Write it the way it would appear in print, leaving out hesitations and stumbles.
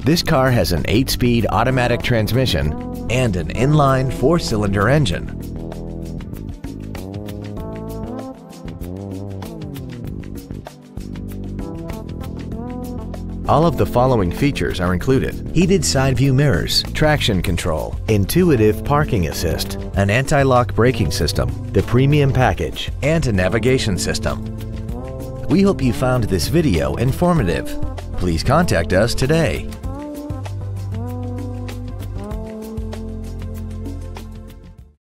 This car has an 8-speed automatic transmission and an inline 4-cylinder engine. All of the following features are included: heated side view mirrors, traction control, intuitive parking assist, an anti-lock braking system, the premium package, and a navigation system. We hope you found this video informative. Please contact us today.